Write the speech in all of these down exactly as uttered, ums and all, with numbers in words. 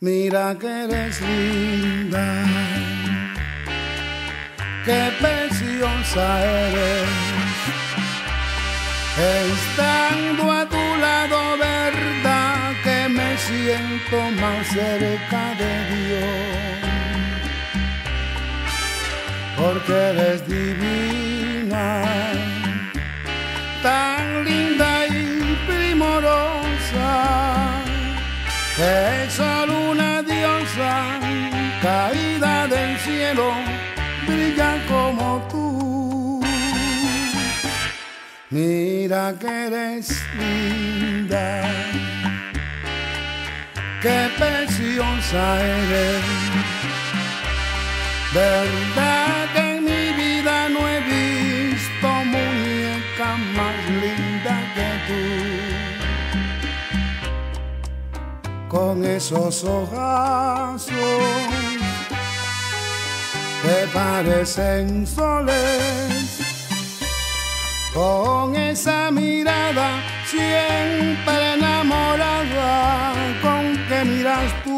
Mira que eres linda, qué preciosa eres. Estando a tu lado, verdad que me siento más cerca de Dios, porque eres divina, tan linda y primorosa, que solo una diosa caída del cielo brilla como tú. Mira que eres linda, qué preciosa eres. Verdad que en mi vida no he visto muñeca más linda que tú, con esos ojazos que parecen soles, con esa mirada siempre enamorada con que miras tú.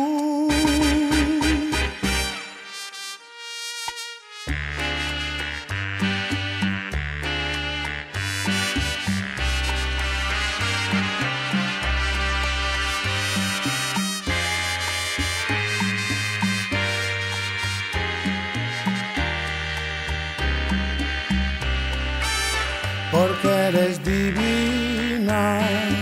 Porque eres divina,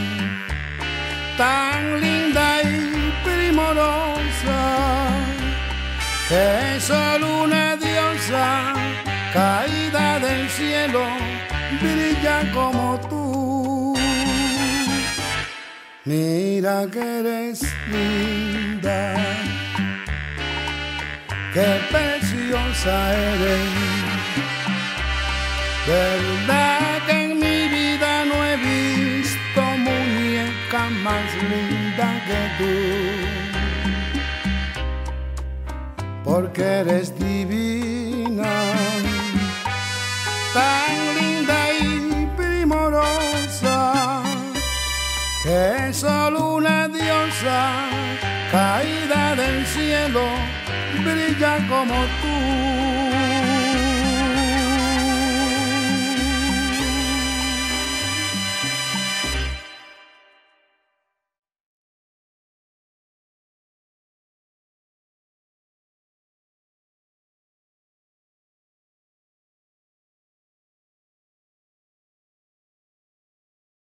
tan linda y primorosa, que solo una diosa caída del cielo brilla como tú. Mira que eres linda, qué preciosa eres. Verdad que en mi vida no he visto muñeca más linda que tú, porque eres divina, tan linda y primorosa, que solo una diosa caída del cielo brilla como tú.